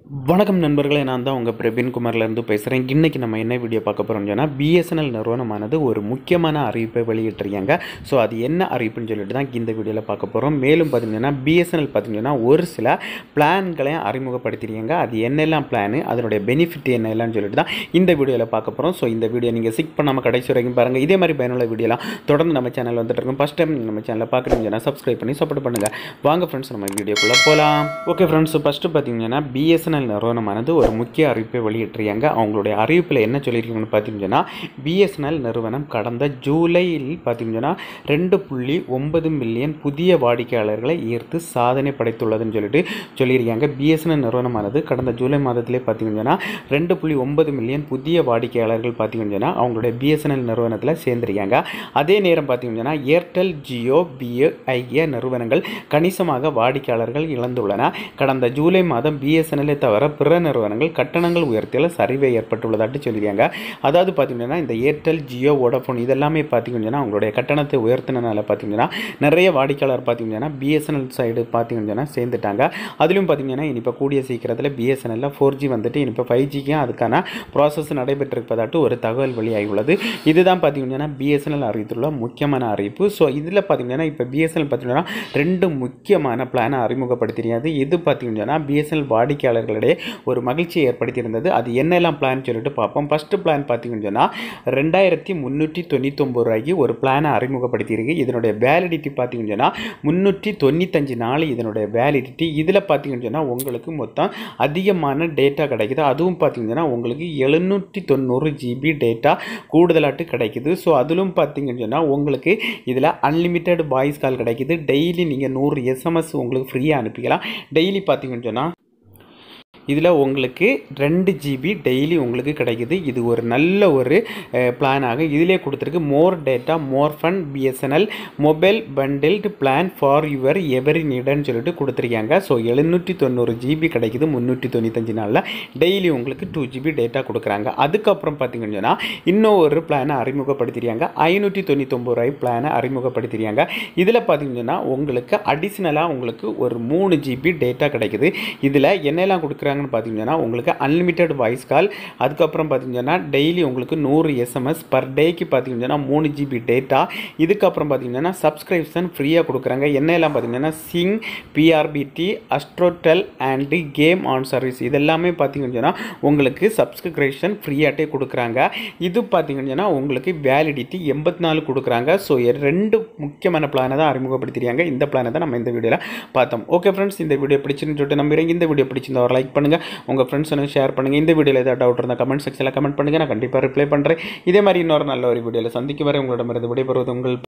வணக்கம் நண்பர்களே, நான் தான் உங்கள் பிரவீன்குமார்லேருந்து பேசுகிறேன். இன்றைக்கி நம்ம என்ன வீடியோ பார்க்க போகிறோம்னு சொன்னால், பிஎஸ்என்எல் நிறுவனமானது ஒரு முக்கியமான அறிவிப்பை வெளியிட்டிருக்காங்க. ஸோ அது என்ன அறிவிப்புன்னு சொல்லிட்டு தான் இந்த வீடியோவில் பார்க்க போகிறோம். மேலும் பார்த்திங்கன்னா பிஎஸ்என்எல் பார்த்திங்கன்னா ஒரு சில பிளான்களையும் அறிமுகப்படுத்திருக்காங்க. அது என்னெல்லாம் பிளானு, அதனுடைய பெனிஃபிட் என்னெல்லாம் சொல்லிட்டு தான் இந்த வீடியோவில் பார்க்க போகிறோம். ஸோ இந்த வீடியோ நீங்கள் சிக் பண்ணாமல் கடைசி வரைக்கும் பாருங்கள். இதே மாதிரி பயனுள்ள வீடியோலாம் தொடர்ந்து நம்ம சேனல் வந்துட்டு இருக்கோம். ஃபஸ்ட் டைம் நம்ம சேனலில் பார்க்குறீங்கன்னா சப்ஸ்கிரைப் பண்ணி சப்போர்ட் பண்ணுங்கள். வாங்க ஃப்ரெண்ட்ஸ், நம்ம வீடியோக்குள்ளே போகலாம். ஓகே ஃப்ரெண்ட்ஸ், ஃபஸ்ட்டு பார்த்திங்கன்னா பிஎஸ்என்எல் நிறுவனமானது ஒரு முக்கிய அறிவிப்பை வெளியிட்டிருக்காங்க. அவங்களுடைய அறிவிப்பில் என்ன சொல்லியிருக்காங்கன்னு பார்த்தீங்கன்னா, பிஎஸ்என்எல் நிறுவனம் கடந்த ஜூலையில் பார்த்தீங்கன்னா 2.9 மில்லியன் புதிய வாடிக்கையாளர்களை ஈர்த்து சாதனை படைத்துள்ளதுன்னு சொல்லியிருக்காங்க. பிஎஸ்என்எல் நிறுவனமானது கடந்த ஜூலை மாதத்திலே பார்த்தீங்கன்னா 2.9 மில்லியன் புதிய வாடிக்கையாளர்கள் பார்த்தீங்கன்னா அவங்களுடைய பிஎஸ்என்எல் நிறுவனத்தில் சேர்ந்திருக்காங்க. அதே நேரம் பார்த்தீங்கன்னா ஏர்டெல், ஜியோ, ஆகிய நிறுவனங்கள் கணிசமாக வாடிக்கையாளர்கள் இழந்துள்ளன. கடந்த ஜூலை மாதம் பிஎஸ்என்எல் தவிர பிற நிறுவனங்கள் கட்டணங்கள் உயர்த்தியில் சரிவை ஏற்பட்டுள்ளதாட்டு சொல்லியிருக்காங்க. அதாவது பார்த்தீங்கன்னா இந்த ஏர்டெல், ஜியோ, வோடாஃபோன் இதெல்லாமே பார்த்தீங்கன்னா அவங்களுடைய கட்டணத்தை உயர்த்தினால பார்த்தீங்கன்னா நிறைய வாடிக்கையாளர் பார்த்தீங்கன்னா பிஎஸ்என்எல் சைடு பார்த்தீங்கன்னா சேர்ந்துட்டாங்க. அதுலேயும் பார்த்தீங்கன்னா இப்போ கூடிய சீக்கிரத்தில் பிஎஸ்என்எல்ல 4G வந்துட்டு இப்போ 5Gக்கும் அதுக்கான ப்ராசஸ் நடைபெற்றிருப்பதாட்டு ஒரு தகவல் வெளியாகியுள்ளது. இதுதான் பார்த்தீங்கன்னா பிஎஸ்என்எல் அறிவித்துள்ள முக்கியமான அறிவிப்பு. ஸோ இதில் பார்த்தீங்கன்னா இப்போ பிஎஸ்என்எல் பார்த்தீங்கன்னா 2 முக்கியமான பிளானை அறிமுகப்படுத்தியிருக்காது. இது பார்த்தீங்கன்னா பிஎஸ்என்எல் வாடிக்கையாளர்களிடையே ஒரு மகிழ்ச்சியை ஏற்படுத்தியிருந்தது. அது என்னெல்லாம் பிளான் சொல்லிட்டு பார்ப்போம். ஃபஸ்ட்டு பிளான் பார்த்தீங்கன்னா 2399 ரூபாய்க்கு ஒரு பிளானை அறிமுகப்படுத்தியிருக்கு. இதனுடைய வேலிடிட்டி பார்த்தீங்கன்னா 395 நாள் இதனுடைய வேலிடிட்டி. இதில் பார்த்தீங்கன்னா உங்களுக்கு மொத்தம் அதிகமான டேட்டா கிடைக்குது. அதுவும் பார்த்தீங்கன்னா உங்களுக்கு 790 GB டேட்டா கூடுதலாட்டு கிடைக்குது. ஸோ அதிலும் பார்த்தீங்கன்னா உங்களுக்கு இதில் அன்லிமிட்டெட் வாய்ஸ் கால் கிடைக்குது. டெய்லி நீங்கள் 100 SMS உங்களுக்கு ஃப்ரீயாக அனுப்பிக்கலாம். டெய்லி பார்த்தீங்கன்னா இதில் உங்களுக்கு 2 GB டெய்லி உங்களுக்கு கிடைக்குது. இது ஒரு நல்ல ஒரு பிளானாக இதிலே கொடுத்துருக்கு. More data more fun BSNL mobile bundled plan for your every நீடுன்னு சொல்லிட்டு கொடுத்துருக்காங்க. ஸோ 790 GB கிடைக்குது 395 நாளில். டெய்லி உங்களுக்கு 2 GB டேட்டா கொடுக்குறாங்க. அதுக்கப்புறம் பார்த்தீங்கன்னா இன்னும் ஒரு பிளானை அறிமுகப்படுத்திருக்காங்க. 599 ரூபாய் பிளானை அறிமுகப்படுத்திருக்காங்க. இதில் பார்த்தீங்கன்னா உங்களுக்கு அடிஷ்னலாக உங்களுக்கு ஒரு 3 GB டேட்டா கிடைக்குது. இதில் என்னெல்லாம் கொடுக்குறாங்க பார்த்தீங்கன்னா உங்களுக்கு அன்லிமிட்டெட் வாய்ஸ் கால், அதுக்கப்புறம் பார்த்தீங்கன்னா டெய்லி உங்களுக்கு 100 SMS பர் டேக்கு பார்த்தீங்கன்னா 3 GB டேட்டா. இதுக்கப்புறம் பார்த்தீங்கன்னா சப்ஸ்கிரிப்ஷன் ஃப்ரீயாக கொடுக்குறாங்க. என்னெல்லாம் பார்த்தீங்கன்னா sing, PRBT, Astrotell and game on service இதெல்லாமே பார்த்தீங்கன்னா உங்களுக்கு சப்ஸ்கிரிப்ஷன் ஃப்ரீயாகட்டே கொடுக்குறாங்க. இது பார்த்தீங்கன்னா உங்களுக்கு வேலிடிட்டி 84 கொடுக்குறாங்க. ஸோ 2 முக்கியமான பிளானை தான் அறிமுகப்படுத்திருக்காங்க. இந்த பிளானை தான் நம்ம இந்த வீடியோவில் பார்த்தோம். ஓகே ஃப்ரெண்ட்ஸ், இந்த வீடியோ பிடிச்சிருந்து சொல்லிட்டு நம்புறேன். இந்த வீடியோ பிடிச்சிருந்தா ஒரு லைக் பண்ணுங்கள், உங்கள் ஃப்ரெண்ட்ஸ் ஷேர் பண்ணுங்கள். இந்த வீடியோவில் ஏதாவது டவுட் இருந்தால் கமெண்ட் செக்ஷனில் கமெண்ட் பண்ணுங்கள். நான் கண்டிப்பாக ரிப்ளை பண்ணுறேன். இதே மாதிரி இன்னொரு நல்ல ஒரு வீடியோவில் சந்திக்கும் வரை உங்களிடமிருந்து விடைபெறுவது உங்கள்